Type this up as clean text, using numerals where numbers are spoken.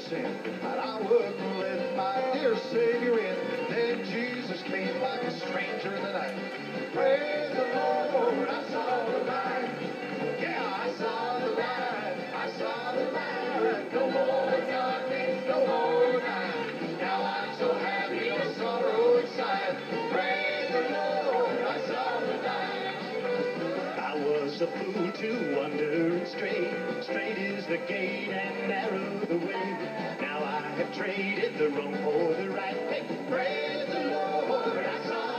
sin, but I wouldn't let my dear Savior in. Then Jesus came like a stranger in the night. Praise the Lord, I saw the light. Yeah, I saw the light. I saw the light. No more darkness, no more night. Now I'm so happy, no sorrow inside. Praise the Lord, I saw the light. I was a fool to wander and stray. Straight is the gate and narrow the way. Now I have traded the wrong for the right. Hey, praise the Lord, I saw